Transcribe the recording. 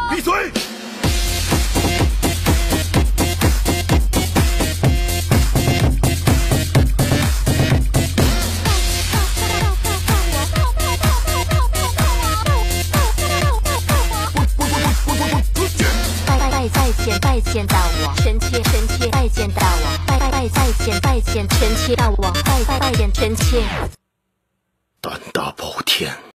闭嘴！ 拜见大王，臣妾拜见大王，拜见臣妾大王，拜见臣妾。 胆大包天。